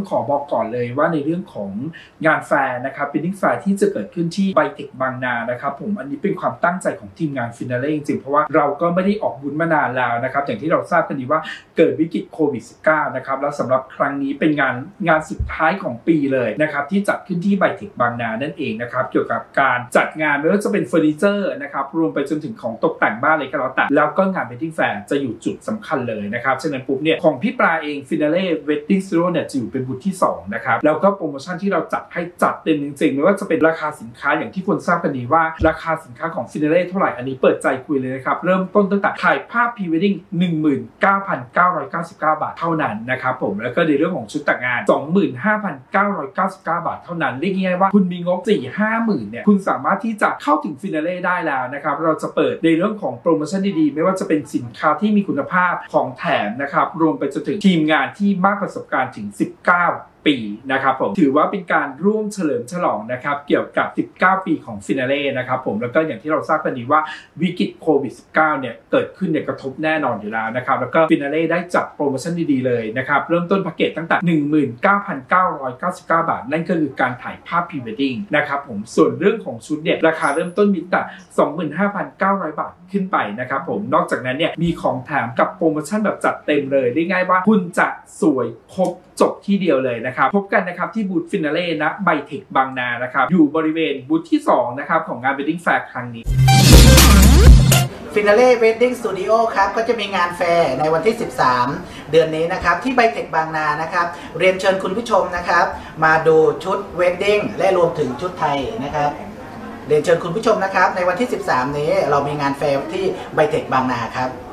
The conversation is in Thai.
ขอบอกก่อนเลยว่าในเรื่องของงานแฟร์นะครับเป็นดิ้งแฟร์ที่จะเกิดขึ้นที่ไบเทคบางนานะครับผมอันนี้เป็นความตั้งใจของทีมงานฟินาเล่จริงๆเพราะว่าเราก็ไม่ได้ออกบุญมานานแล้วนะครับอย่างที่เราทราบกันดีว่าเกิดวิกฤตโควิด -19 นะครับแล้วสำหรับครั้งนี้เป็นงานสุดท้ายของปีเลยนะครับที่จัดขึ้นที่ไบเทคบางนานั่นเองนะครับเกี่ยวกับการจัดงานไม่ว่าจะเป็นเฟอร์นิเจอร์นะครับรวมไปจนถึงของตกแต่งบ้านเลยก็แล้วแต่แล้วก็งานเวดดิ้งแฟร์จะอยู่จุดสำคัญเลยนะครับฉะนั้นปุ๊บเนี่ยของพี่ปลาเองฟินาเล่เวดดิ้งสตูดิโอเนี่ยจะอยู่เป็นบูธที่2นะครับแล้วก็โปรโมชั่นที่เราจัดให้จัดเต็มจริงๆไม่ว่าจะเป็นราคาสินค้าอย่างที่คนทราบกันดีว่าราคาสินค้าของฟินาเล่เท่าไหร่อันนี้เปิดใจคุยเลยนะครับเริ่มต้นตั้งแต่ถ่ายภาพพรีเวดดิ้ง 19,999 บาทเท่านั้นนะครับผมแล้วก็ในเรื่องของชุดแต่งงาน 25,999 บาทเท่านั้นเรียกง่ายๆว่าคุณมีงบ 4-5 หมื่นเนี่ยคุณสามารถที่จะเข้าถึงฟินาเล่ได้แล้วนะครับเราจะเปิดในเรื่องของโปรโมชั่นดีๆไม่ว่าจะเป็นสินค้าที่มีคุณภาพของแถมนะครับรวมไปจนถึงทีมงานที่มากประสบการณ์ถึง 19 ปีนะครับผมถือว่าเป็นการร่วมเฉลิมฉลองนะครับเกี่ยวกับ 19 ปีของฟินาเล่นะครับผมแล้วก็อย่างที่เราทราบกันดีว่าวิกฤตโควิด -19 เนี่ยเกิดขึ้นเนี่ยกระทบแน่นอนอยู่แล้วนะครับแล้วก็ฟินาเล่ได้จัดโปรโมชั่นดีๆเลยนะครับเริ่มต้นแพ็กเกจตั้งแต่ 19,999 บาทนั่นก็คือการถ่ายภาพพรีเวดดิ้งนะครับผมส่วนเรื่องของชุดเนี่ยราคาเริ่มต้นมีแต่ 25,900 บาทขึ้นไปนะครับผมนอกจากนั้นเนี่ยมีของแถมกับโปรโมชั่นแบบจัดเต็มเลยได้ง่ายว่าคุณจะสวยครบจบที่เดียวเลยนะครับพบกันนะครับที่บูธฟินาเล่ณไบเทคบางนานะครับอยู่บริเวณบูธที่2นะครับของงาน Wedding Fair ครั้งนี้ฟินาเล่เวดดิ้งสตูดิโอครับก็จะมีงานแฟร์ในวันที่ 13 เดือนนี้นะครับที่ไบเทคบางนานะครับเรียนเชิญคุณผู้ชมนะครับมาดูชุดเวดดิ้งและรวมถึงชุดไทยนะครับเรียนเชิญคุณผู้ชมนะครับในวันที่ 13 นี้เรามีงานแฟร์ที่ไบเทคบางนาครับ